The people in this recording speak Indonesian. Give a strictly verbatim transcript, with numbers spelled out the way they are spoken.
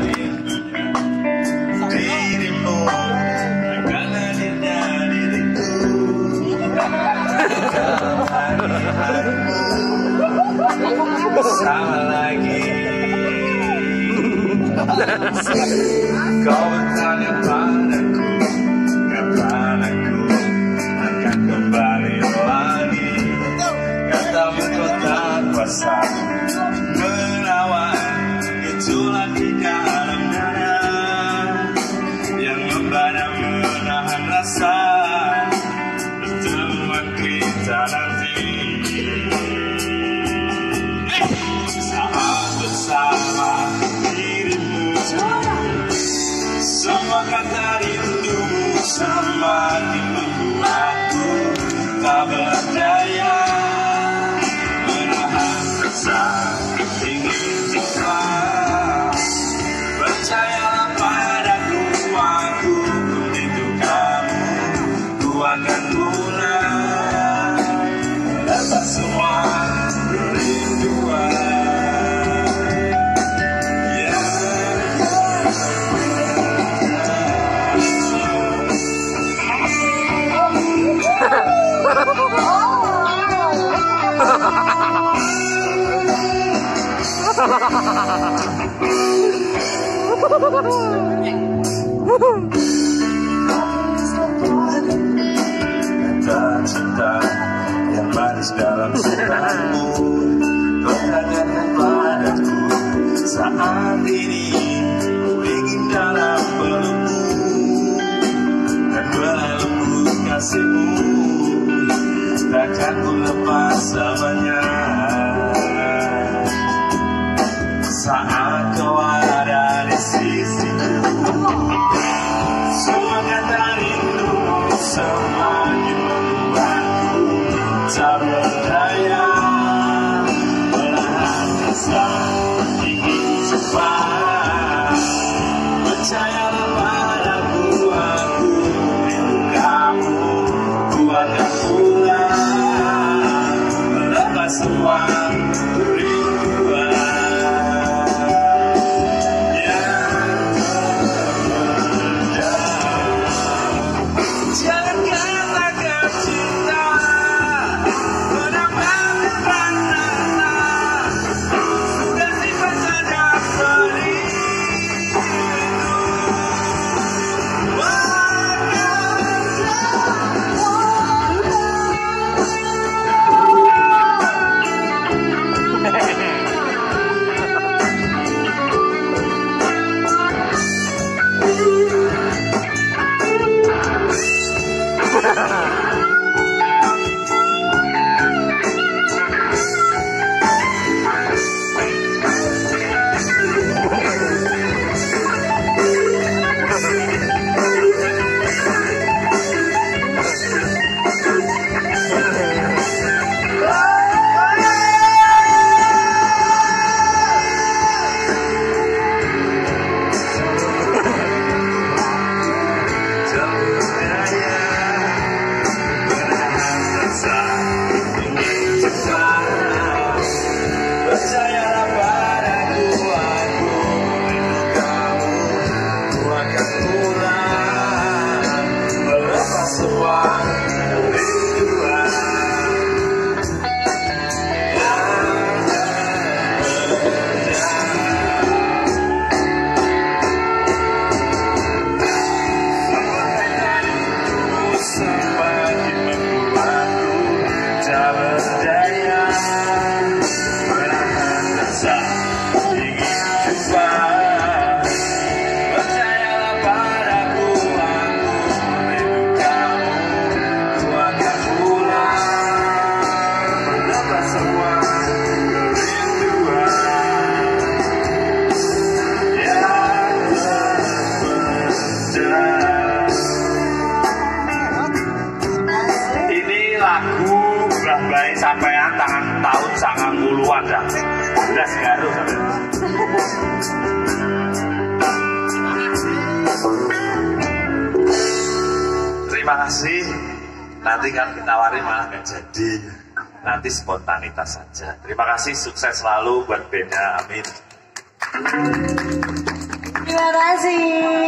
dirimu akan hadirnya diriku hari-harimu bersama lagi. Kau bertanya padaku kapan aku akan kembali lagi. Katamu kau tak kuasa melawan gejolak di dalam dada yang membara menahan rasa pertemuan kita nanti. Saat bersama dirimu, semua kata rindumu semakin membuatku tak berdaya menahan rasa ingin jumpa. Percayalah padaku, aku rindu kamu, ku akan pulang melepas semua rinduan. Cinta yang manis dalam suratmu, kau katakan padaku saat ini ku ingin dalam pelukmu dan belenggu kasihmu, takkan ku lepas selamanya. Saat kau ada di sisiku, semua kata rindu semakin membuatku tak berdaya menahan rasa ingin jumpa. Percayalah padaku, aku rindu kamu, ku akan pulang melepas semua rinduan. sampean tangan tahun sangat puluhan dah. Udah segaru sampean. Terima kasih. Nanti kan ditawari malah gak jadi. Nanti spontanitas saja. Terima kasih, sukses selalu buat bandnya. Amin. Terima kasih.